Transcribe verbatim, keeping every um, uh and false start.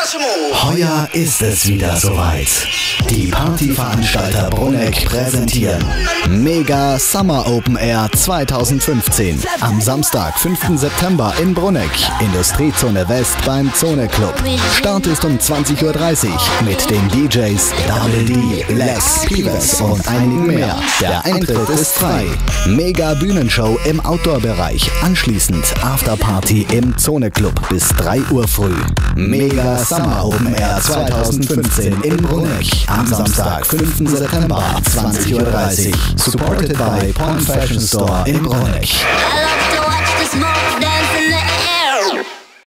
Heuer ist es wieder soweit. Die Partyveranstalter Bruneck präsentieren Mega Summer Open Air zweitausendfünfzehn. Am Samstag, fünften September in Bruneck, Industriezone West beim Zone Club. Start ist um zwanzig Uhr dreißig mit den D Js Double D, Lex, Pives und einigen mehr. Der Eintritt ist frei. Mega Bühnenshow im Outdoor-Bereich. Anschließend Afterparty im Zone Club bis drei Uhr früh. Mega Summer Open Air zweitausendfünfzehn in Bruneck. Am Samstag, fünften September, zwanzig Uhr dreißig. Supported by Porn Fashion Store in Bruneck. I love to watch the smoke dance.